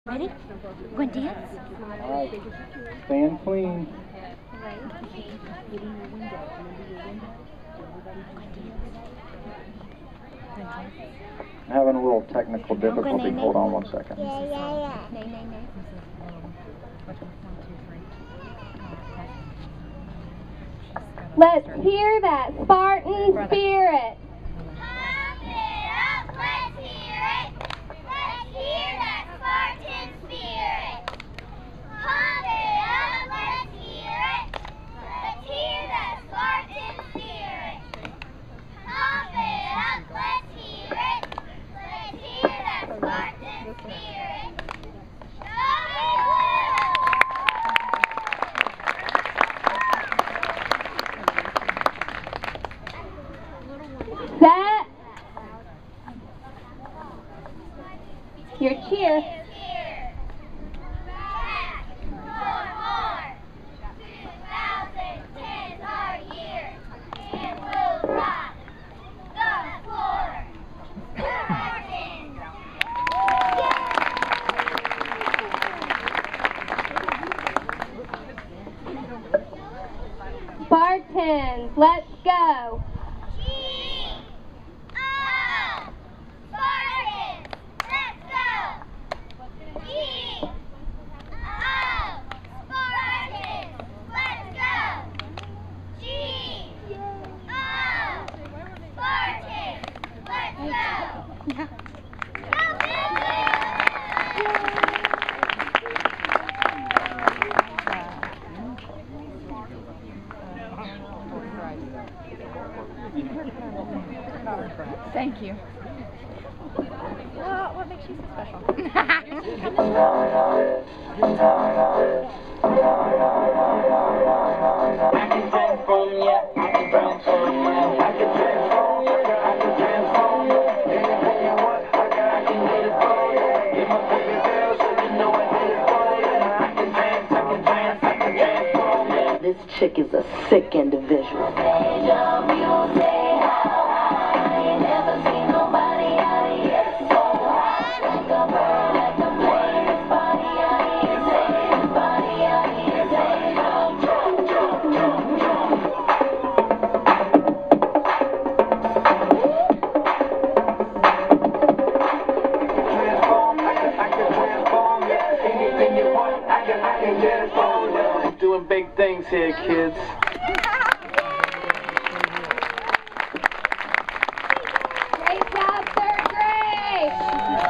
Ready? Going to dance? All right. Stand clean. I'm having a little technical difficulty. Hold on 1 second. Let's hear that Spartan spirit. Pump it up, let's hear it. Let's hear that Spartan spirit. Pump it up, let's hear it. Let's hear that Spartan spirit. Pump it up, let's hear it. Let's hear that Spartan spirit. Set. Your cheer. Spartans, let's go. Thank you. Well, what makes you so special? This chick is a sick individual. Doing big things here, kids.